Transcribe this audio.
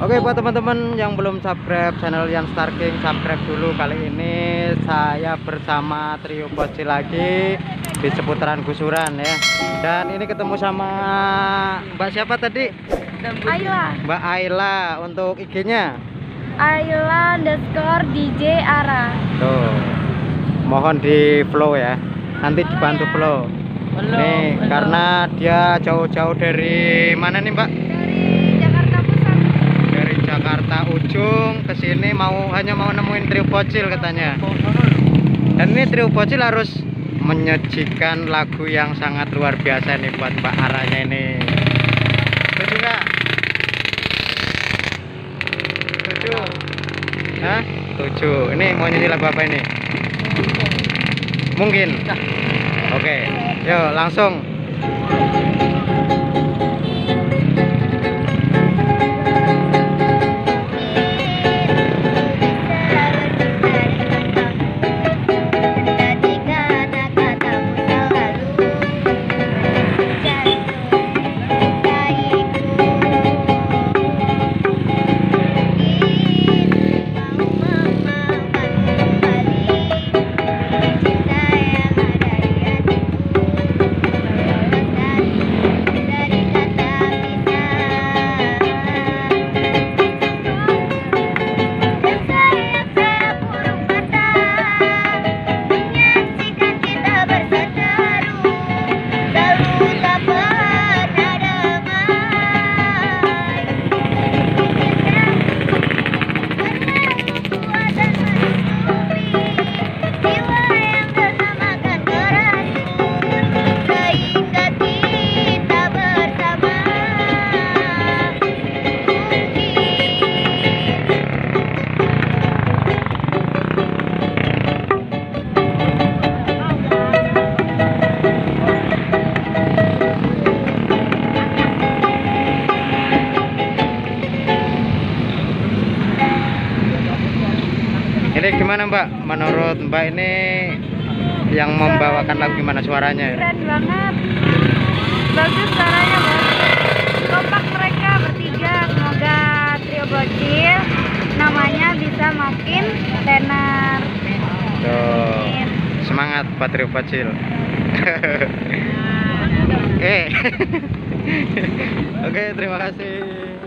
Oke, buat teman-teman yang belum subscribe channel Yan Star King, subscribe dulu. Kali ini saya bersama trio bocil lagi di seputaran Gusuran ya. Dan ini ketemu sama Mbak siapa tadi? Ayla. Mbak Ayla. Untuk IG-nya Ayla_DJ Ara. tuh, mohon di follow ya, nanti dibantu follow. Nih karena dia jauh-jauh dari mana nih Mbak? Dari Jakarta Pusat. Dari Jakarta ujung ke sini hanya mau nemuin trio bocil katanya. Dan ini trio bocil harus menyajikan lagu yang sangat luar biasa nih buat Mbak Aranya ini. Setuju nggak? Setuju? Hah? Setuju. Ini mau nyanyi lagu apa ini? Mungkin. Oke, yuk langsung. Ini gimana Mbak? Menurut Mbak ini yang membawakan lagu gimana suaranya? Keren banget. Bagus suaranya, Bos. Kompak mereka bertiga. Semoga trio bocil namanya bisa makin tenar. Tuh, semangat buat trio bocil. Oke. Oke, terima kasih.